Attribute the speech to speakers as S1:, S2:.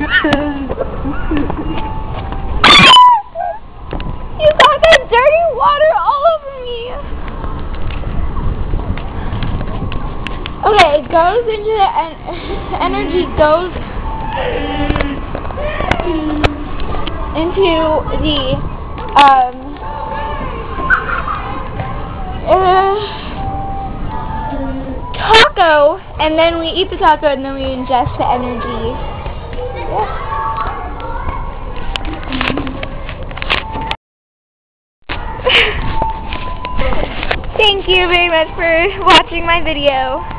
S1: You got that dirty water all over me. Okay, it goes into the energy goes into the taco, and then we eat the taco, and then we ingest the energy. Yeah. Thank you very much for watching my video.